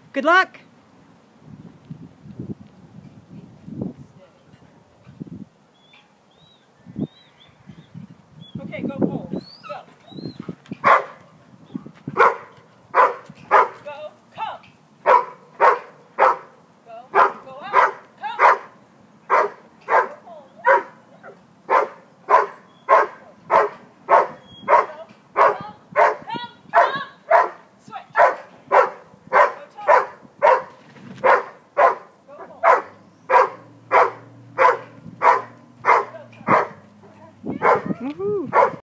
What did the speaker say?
Good luck. Okay, go pole. Go. Go. Come. Go. Go out. Come. Go pole. Come. Switch. Go top. Go pole. Go top. Woohoo!